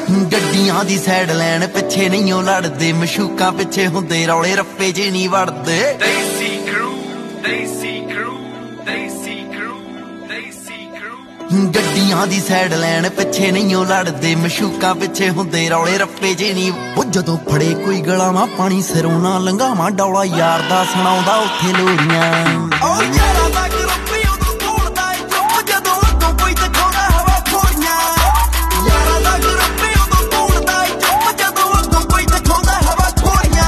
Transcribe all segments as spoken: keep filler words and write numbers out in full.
ਗੱਡੀਆਂ ਦੀ ਸਾਈਡ ਲੈਣ ਪਿੱਛੇ ਨਹੀਂ ਉਹ ਲੜਦੇ, ਮਸ਼ੂਕਾਂ ਪਿੱਛੇ ਹੁੰਦੇ ਰੌਲੇ, ਰੱਪੇ 'ਚ ਨਹੀਂ ਵੜਦੇ। ਦੇਸੀ ਕਰੂ ਦੇਸੀ ਕਰੂ ਦੇਸੀ ਕਰੂ ਦੇਸੀ ਕਰੂ ਗੱਡੀਆਂ ਦੀ ਸਾਈਡ ਲੈਣ ਪਿੱਛੇ ਨਹੀਂ ਉਹ ਲੜਦੇ, ਮਸ਼ੂਕਾਂ ਪਿੱਛੇ ਹੁੰਦੇ ਰੌਲੇ, ਰੱਪੇ 'ਚ ਨਹੀਂ। ਉਹ ਜਦੋਂ ਫੜੇ ਕੋਈ ਗਲਾਵਾਂ ਪਾਣੀ ਸਿਰੋਂ ਨਾ ਲੰਘਾਵਾਂ, ਡੌਲਾ ਯਾਰ ਦਾ ਸੁਣਾਉਂਦਾ ਉੱਥੇ ਲੋਰੀਆਂ। ਓ ਯਾਰਾ ਦਾ ਗਰੁੱਪ ਉਦੋਂ ਤੋੜਦਾ ਏ ਚੁੱਪ, ਜਦੋਂ ਅੱਗੋਂ ਕੋਈ ਦਿਖਾਉਂਦਾ ਹਵਾ ਖੋਰੀਆਂ। ਯਾਰਾ ਦਾ ਗਰੁੱਪ ਉਦੋਂ ਤੋੜਦਾ ਏ ਚੁੱਪ, ਜਦੋਂ ਅੱਗੋਂ ਕੋਈ ਦਿਖਾਉਂਦਾ ਹਵਾ ਖੋਰੀਆਂ।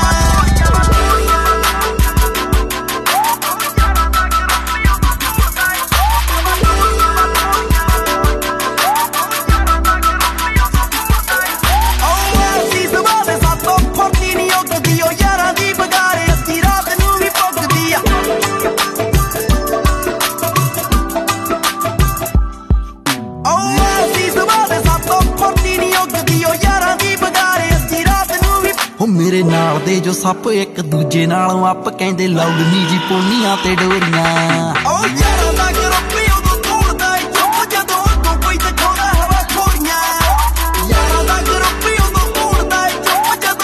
ਮੇਰੇ ਨਾਲ ਦੇ ਜੋ ਸੱਪ ਇੱਕ ਦੂਜੇ ਨਾਲੋਂ ਅੱਪ, ਕਹਿੰਦੇ ਲੌੜਨੀ ਜੀ ਪੋਨੀਆਂ ਤੇ ਡੋਰੀਆਂ। ਓ ਯਾਰਾ ਦਾ ਗਰੁੱਪ ਉਦੋਂ ਤੋੜਦਾ ਏ ਚੁੱਪ, ਜਦੋਂ ਅੱਗੋਂ ਕੋਈ ਦਿਖਾਉਂਦਾ ਹਵਾ ਖੋਰੀਆਂ। ਯਾਰਾ ਦਾ ਗਰੁੱਪ ਉਦੋਂ ਤੋੜਦਾ ਏ ਚੁੱਪ, ਜਦੋਂ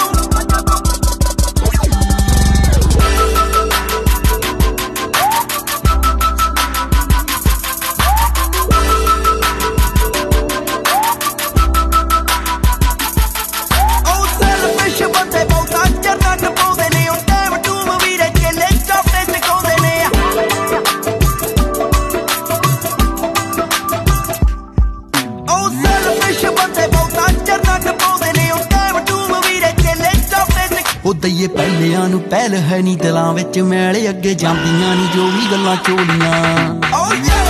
ਉਹ ਦਈਏ ਪਹਿਲਿਆਂ ਨੂੰ ਪਹਿਲ ਹੈ ਨੀ ਦਿਲਾਂ ਵਿੱਚ ਮੈਲ, ਅੱਗੇ ਜਾਂਦੀਆਂ ਨੀ ਜੋ ਵੀ ਗੱਲਾਂ ਚੋਲੀਆਂ।